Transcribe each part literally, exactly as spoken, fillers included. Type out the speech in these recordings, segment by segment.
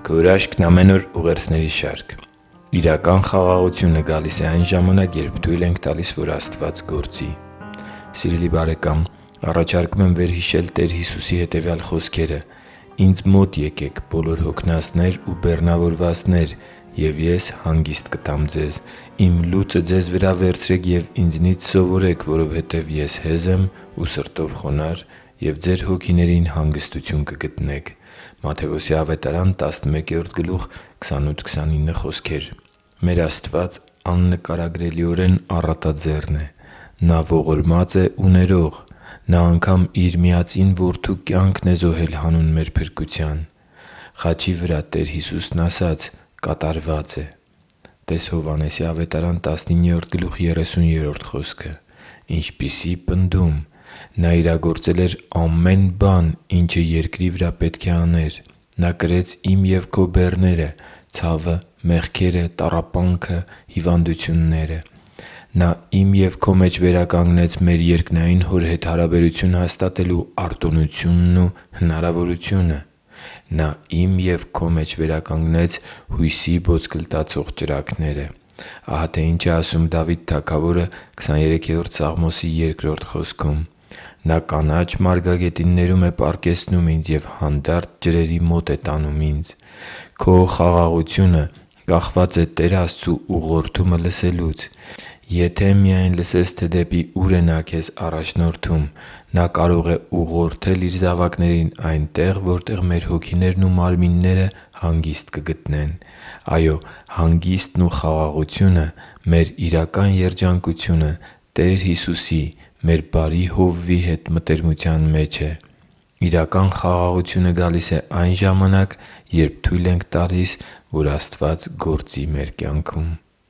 Քո հրաշքն ամեն օր ուղերձների շարք։ Իրական խաղաղությունը գալիս է այն ժամանակ, երբ թույլ ենք տալիս, որ Աստված գործի։ Սիրելի բարեկամ, առաջարկում եմ վերհիշել Տեր Հիսուսի հետևյալ խոսքերը. «Ինձ մոտ եկեք, բոլոր հոգնածներ ու բեռնավորվածներ, և Ես հանգիստ կտամ ձեզ։ Իմ լուծը ձեզ վրա վերցրեք և Ինձնից սովորեք, որովհետև Ես հեզ եմ ու սրտով խոնարհ, և ձեր հոգիներին հանգստություն կգտնեք» Մատթեոս ավետարան տասնմեկերորդ գլուխ քսանութ քսանինը խոսքեր։ Մեր Աստված աննկարագրելիորեն առատաձեռն է։ Նա ողորմած է ու ներող։ Նա անգամ Իր միածին Որդու կյանքն է զոհել հանուն մեր փրկության։ Խաչի վրա Տեր Հիսուսն ասաց. «Կատարված է»։ (տե՛ս Հովհաննես ավետարան տասնիններորդ գլուխ երեսուներորդ խոսքը)։ Ինչպիսի՜ պնդում։ Նա իրագործել էր ամեն բան, ինչը երկրի վրա պետք է աներ։ Նա կրեց իմ և քո բեռները՝ ցավը, մեղքերը, տառապանքը, հիվանդությունները։ Նա իմ և քո մեջ վերականգնեց մեր երկնային Հոր հետ հարաբերություն հաստատելու արտոնությունն ու հնարավորությունը։ Նա իմ և քո մեջ վերականգնեց հույսի ոսկլտացող ճրագները։ Ահա թե ինչ է ասում Դավիթ թագավորը քսաներեքերորդ Սաղմոսի երկրորդ խոսքում. «Նա կանաչ մարգագետիններում է պառկեցնում ինձ և հանդարտ ջրերի մոտ է տանում ինձ»։ Քո խաղաղությունը կախված է Տեր Աստծու ուղղորդումը լսելուց։ Եթե միայն լսես, թե դեպի ուր է Նա քեզ առաջնորդում։ Նա կարող է ուղղորդել Իր զավակներին այնտեղ, որտեղ մեր հոգիներն ու մարմինները հանգիստ կգտնեն։ Այո, հանգիստն ու խաղաղությունը մեր իրական երջանկությունը Տեր Հիսուսի՝ մեր բարի Հովվի հետ մտերմության մեջ է։ Իրական խաղաղությունը գալիս է այն ժամանակ, երբ թույլ ենք տալիս, որ Աստված գործի մեր կյանքում։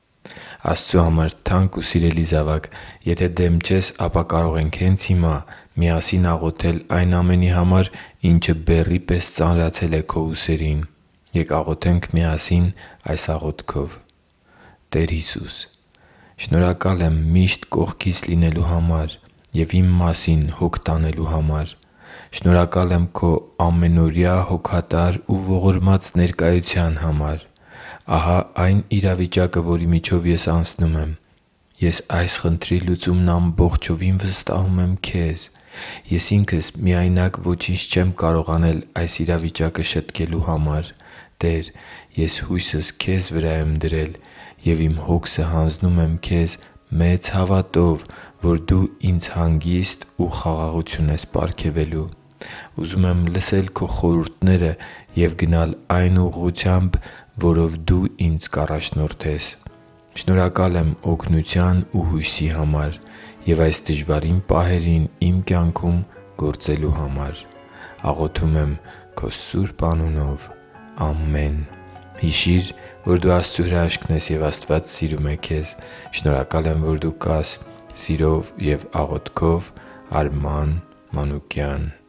Աստծու համար թանկ ու սիրելի՛ զավակ, եթե դեմ չես, ապա կարող ենք հենց հիմա միասին աղոթել այն ամենի համար, ինչը բեռի պես ծանրացել է քո ուսերին։ Ե՛կ աղոթենք միասին այս աղոթքով. «Տեր Հիսուս, շնորհակալ եմ միշտ կողքիս լինելու համար և իմ մասին հոգ տանելու համար։ Շնորհակալ եմ Քո ամենօրյա հոգատար ու ողորմած ներկայության համար։ Ահա այն իրավիճակը, որի միջով ես անցնում եմ։ Ես այս խնդրի լուծումն ամբողջովին վստահում եմ Քեզ։ Ես ինքս միայնակ ոչինչ չեմ կարող անել այս իրավիճակը շտկելու համար։ Տե՛ր, ես հույսս Քեզ վրա եմ դրել և իմ հոգսը հանձնում եմ Քեզ մեծ հավատով, որ Դու ինձ հանգիստ ու խաղաղություն ես պարգևելու։ Ուզում եմ լսել Քո խորհուրդները և գնալ այն ուղղությամբ, որով Դու ինձ կառաջնորդես։ Շնորհակալ եմ օգնության ու հույսի համար և այս դժվարին պահերին իմ կյանքում գործելու համար։ Աղոթում եմ Քո սուրբ անունով։ Ամե՛ն»։ Հիշի՛ր, որ դու Աստծո հրաշքն ես, և Աստված սիրում է քեզ։ Շնորհակալ եմ, որ դու կա՛ս։ Սիրով և աղոթքով, Արման Մանուկյան։